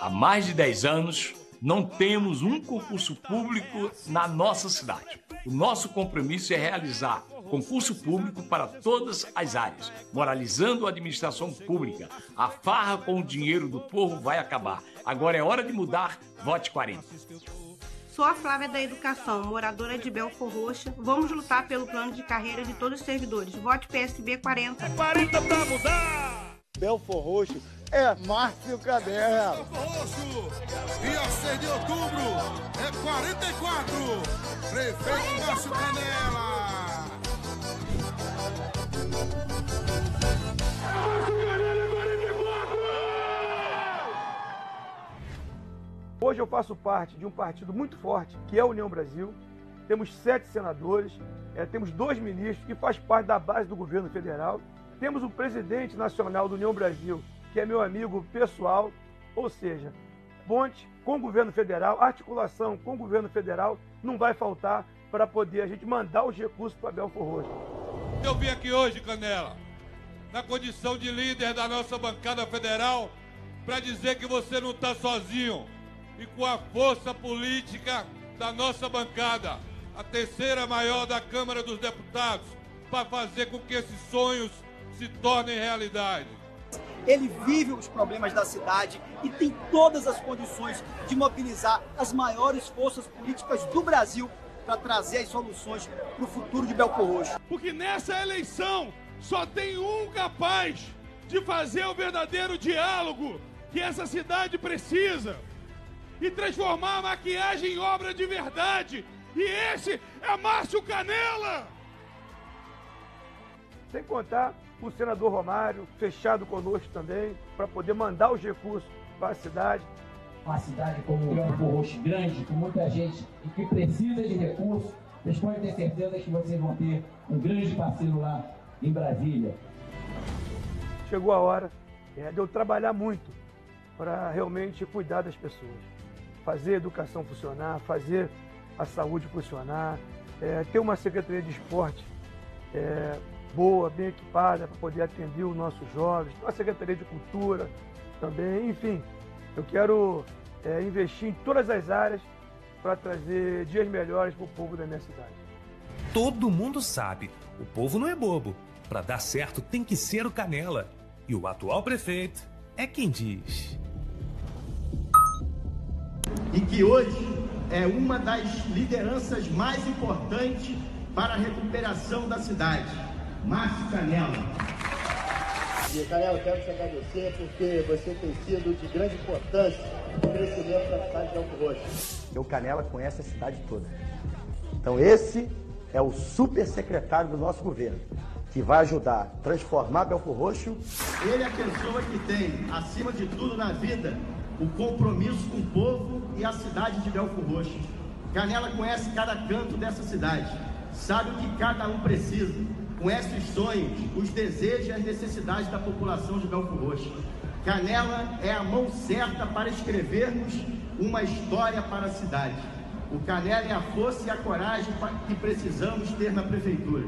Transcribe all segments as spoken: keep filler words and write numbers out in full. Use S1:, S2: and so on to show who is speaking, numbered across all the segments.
S1: Há mais de dez anos, não temos um concurso público na nossa cidade. O nosso compromisso é realizar concurso público para todas as áreas, moralizando a administração pública. A farra com o dinheiro do povo vai acabar. Agora é hora de mudar. Vote quarenta.
S2: Sou a Flávia da Educação, moradora de Belfor Roxo. Vamos lutar pelo plano de carreira de todos os servidores. Vote P S B quarenta.
S3: quarenta pra mudar!
S4: Belfor Roxo é Márcio Canela.
S3: Belfor Roxo, dia seis de outubro, é quarenta e quatro. Prefeito Márcio Canela.
S5: Hoje eu faço parte de um partido muito forte, que é a União Brasil. Temos sete senadores, é, temos dois ministros, que faz parte da base do governo federal. Temos o presidente nacional da União Brasil, que é meu amigo pessoal, ou seja, ponte com o governo federal, articulação com o governo federal, não vai faltar para poder a gente mandar os recursos para Belfor Roxo.
S6: Eu vim aqui hoje, Canela, na condição de líder da nossa bancada federal, para dizer que você não está sozinho e com a força política da nossa bancada, a terceira maior da Câmara dos Deputados, para fazer com que esses sonhos se tornem realidade.
S7: Ele vive os problemas da cidade e tem todas as condições de mobilizar as maiores forças políticas do Brasil para trazer as soluções para o futuro de Belfor Roxo.
S8: Porque nessa eleição só tem um capaz de fazer o verdadeiro diálogo que essa cidade precisa e transformar a maquiagem em obra de verdade. E esse é Márcio Canela!
S5: Sem contar o senador Romário, fechado conosco também, para poder mandar os recursos para a cidade.
S9: Uma cidade como Belfor Roxo grande, com muita gente e que precisa de recursos, vocês podem ter certeza que vocês vão ter um grande parceiro lá em Brasília.
S5: Chegou a hora é, de eu trabalhar muito para realmente cuidar das pessoas, fazer a educação funcionar, fazer a saúde funcionar, é, ter uma secretaria de esporte é, boa, bem equipada para poder atender os nossos jovens, uma secretaria de cultura também, enfim. Eu quero é, investir em todas as áreas para trazer dias melhores para o povo da minha cidade.
S10: Todo mundo sabe, o povo não é bobo. Para dar certo tem que ser o Canela. E o atual prefeito é quem diz.
S11: E que hoje é uma das lideranças mais importantes para a recuperação da cidade. Márcio Canela.
S4: E, Canela, eu quero te agradecer porque você tem sido de grande importância no crescimento da cidade de Belfor Roxo.
S12: O Canela conhece a cidade toda. Então esse é o super secretário do nosso governo, que vai ajudar a transformar Belfor Roxo.
S11: Ele é a pessoa que tem, acima de tudo na vida, o compromisso com o povo e a cidade de Belfor Roxo. Canela conhece cada canto dessa cidade, sabe o que cada um precisa, conhece os sonhos, os desejos e as necessidades da população de Belfor Roxo. Canela é a mão certa para escrevermos uma história para a cidade. O Canela é a força e a coragem que precisamos ter na prefeitura.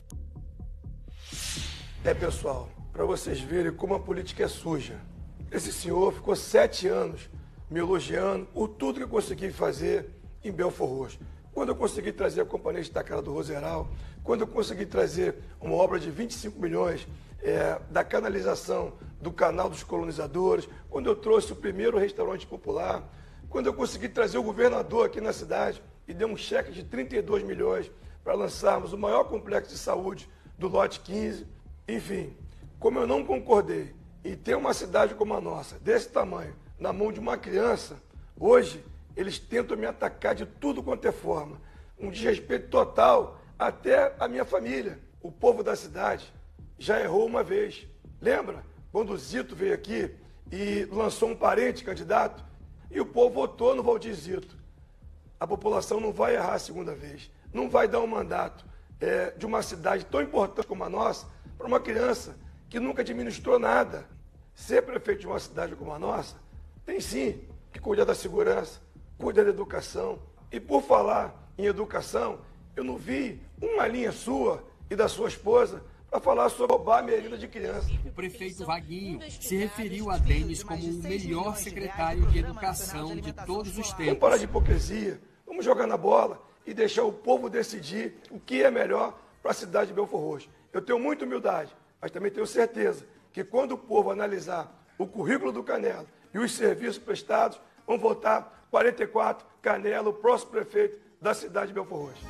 S5: É, pessoal, para vocês verem como a política é suja. Esse senhor ficou sete anos me elogiando por tudo que eu consegui fazer em Belfor Roxo. Quando eu consegui trazer a Companhia Destacada do Roseral, quando eu consegui trazer uma obra de vinte e cinco milhões é, da canalização do Canal dos Colonizadores, quando eu trouxe o primeiro restaurante popular, quando eu consegui trazer o governador aqui na cidade e deu um cheque de trinta e dois milhões para lançarmos o maior complexo de saúde do lote quinze. Enfim, como eu não concordei em ter uma cidade como a nossa, desse tamanho, na mão de uma criança, hoje eles tentam me atacar de tudo quanto é forma. Um desrespeito total até a minha família. O povo da cidade já errou uma vez. Lembra? Quando o Zito veio aqui e lançou um parente candidato e o povo votou no Valdir Zito. A população não vai errar a segunda vez. Não vai dar um mandato é, de uma cidade tão importante como a nossa para uma criança que nunca administrou nada. Ser prefeito de uma cidade como a nossa tem sim que cuidar da segurança, cuidar da educação. E por falar em educação, eu não vi uma linha sua e da sua esposa para falar sobre roubar a merenda de criança.
S13: O prefeito Vaguinho se referiu a Denis como o melhor secretário de educação de todos os tempos.
S5: Vamos parar de hipocrisia, vamos jogar na bola e deixar o povo decidir o que é melhor para a cidade de Belford Roxo. Eu tenho muita humildade, mas também tenho certeza que quando o povo analisar o currículo do Canela e os serviços prestados, vão votar quarenta e quatro, Canela, o próximo prefeito da cidade de Belford Roxo.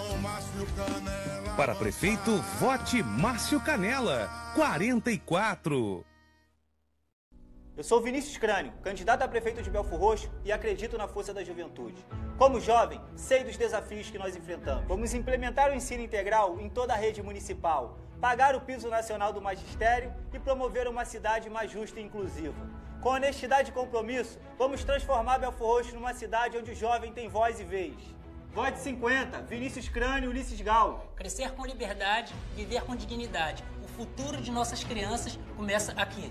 S10: Para prefeito, vote Márcio Canela, quarenta e quatro.
S7: Eu sou Vinícius Crânio, candidato a prefeito de Belford Roxo e acredito na força da juventude. Como jovem, sei dos desafios que nós enfrentamos. Vamos implementar o ensino integral em toda a rede municipal, pagar o piso nacional do magistério e promover uma cidade mais justa e inclusiva. Com honestidade e compromisso, vamos transformar Belford Roxo numa cidade onde o jovem tem voz e vez. Vote cinquenta, Vinícius Crânio e Ulisses Gal.
S14: Crescer com liberdade, viver com dignidade. O futuro de nossas crianças começa aqui.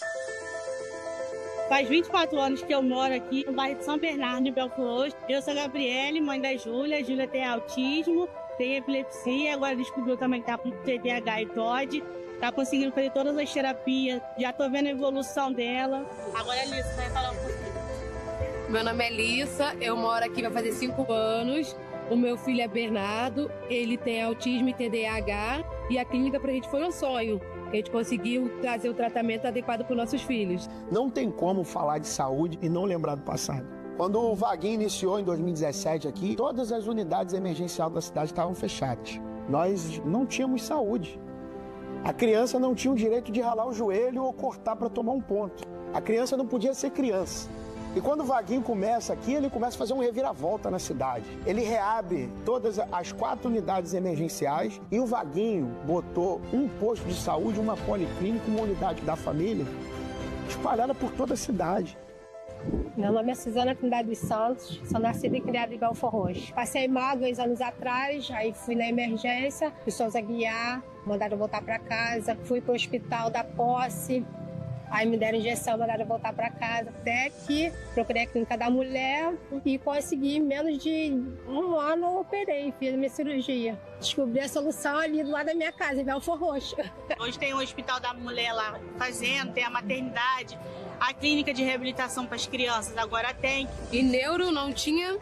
S15: Faz vinte e quatro anos que eu moro aqui no bairro de São Bernardo, de Belford Roxo. Eu sou a Gabriele, mãe da Júlia. A Júlia tem autismo, tem epilepsia, agora descobriu também que tá com T D A H e T O D. Tá conseguindo fazer todas as terapias, já tô vendo a evolução dela. Agora, Alissa, vai falar um pouquinho.
S16: Meu nome é Lissa, eu moro aqui vai fazer cinco anos. O meu filho é Bernardo, ele tem autismo e T D A H. E a clínica pra gente foi um sonho. A gente conseguiu trazer o tratamento adequado para os nossos filhos.
S17: Não tem como falar de saúde e não lembrar do passado. Quando o Vaguinho iniciou em dois mil e dezessete aqui, todas as unidades emergenciais da cidade estavam fechadas. Nós não tínhamos saúde. A criança não tinha o direito de ralar o joelho ou cortar para tomar um ponto. A criança não podia ser criança. E quando o Vaguinho começa aqui, ele começa a fazer um reviravolta na cidade. Ele reabre todas as quatro unidades emergenciais e o Vaguinho botou um posto de saúde, uma policlínica, uma unidade da família espalhada por toda a cidade.
S18: Meu nome é Suzana Trindade dos Santos, sou nascida e criada em Belford Roxo. Passei mal dois anos atrás, aí fui na emergência, fui Souza Guiar, mandaram voltar para casa, fui para o hospital da Posse. Aí me deram injeção, mandaram voltar para casa. Até que procurei a clínica da mulher e consegui, em menos de um ano, eu operei, fiz a minha cirurgia. Descobri a solução ali do lado da minha casa, em Belford Roxo.
S15: Hoje tem o hospital da mulher lá fazendo, tem a maternidade, a clínica de reabilitação para as crianças, agora tem.
S16: E neuro não tinha.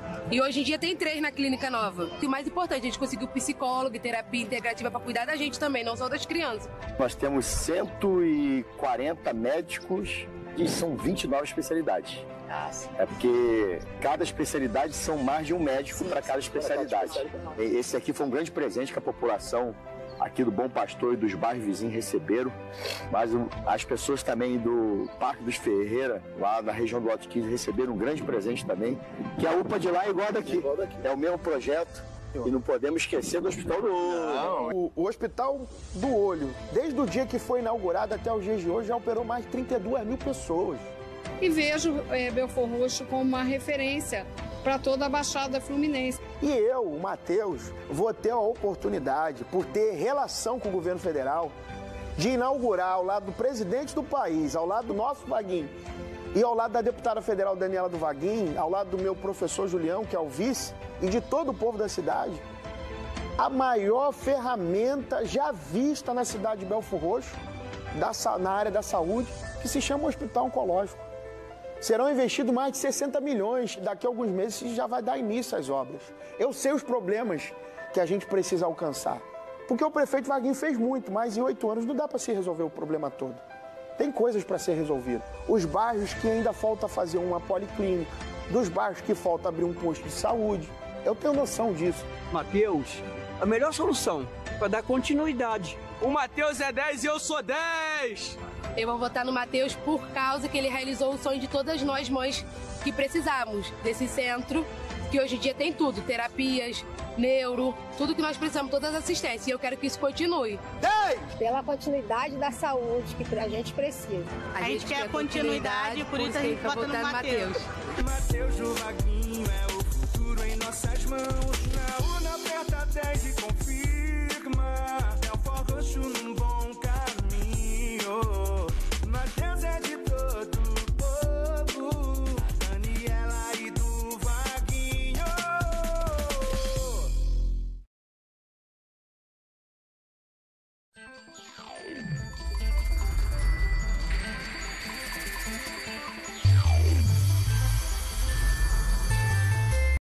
S16: E hoje em dia tem três na clínica nova. E o mais importante, a gente conseguiu psicólogo e terapia integrativa para cuidar da gente também, não só das crianças.
S12: Nós temos cento e quarenta médicos e são vinte e nove especialidades. É porque cada especialidade são mais de um médico para cada especialidade. Esse aqui foi um grande presente que a população aqui do Bom Pastor e dos bairros vizinhos receberam, mas as pessoas também do Parque dos Ferreira, lá na região do Alto quinze, receberam um grande presente também, que a U P A de lá é igual a daqui, é o mesmo projeto, e não podemos esquecer do Hospital do Olho.
S17: O, o Hospital do Olho, desde o dia que foi inaugurado até os dias de hoje, já operou mais de trinta e duas mil pessoas.
S19: E vejo é, Belford Roxo como uma referência para toda a Baixada Fluminense.
S17: E eu, o Matheus, vou ter a oportunidade, por ter relação com o governo federal, de inaugurar ao lado do presidente do país, ao lado do nosso Vaguinho, e ao lado da deputada federal Daniela do Vaguinho, ao lado do meu professor Julião, que é o vice, e de todo o povo da cidade, a maior ferramenta já vista na cidade de Belford Roxo, da, na área da saúde, que se chama Hospital Oncológico. Serão investidos mais de sessenta milhões, daqui a alguns meses já vai dar início às obras. Eu sei os problemas que a gente precisa alcançar, porque o prefeito Vaguinho fez muito, mas em oito anos não dá para se resolver o problema todo. Tem coisas para ser resolvidas. Os bairros que ainda falta fazer uma policlínica, dos bairros que falta abrir um posto de saúde, eu tenho noção disso.
S20: Matheus, a melhor solução para dar continuidade. O Matheus é dez e eu sou dez!
S16: Eu vou votar no Matheus por causa que ele realizou o sonho de todas nós mães que precisamos desse centro, que hoje em dia tem tudo, terapias, neuro, tudo que nós precisamos, todas as assistências, e eu quero que isso continue.
S18: dez! Pela continuidade da saúde que a gente precisa.
S15: A, a gente, gente quer, quer continuidade, por isso a gente vota no Matheus.
S21: Matheus do Vaguinho é o futuro em nossas mãos.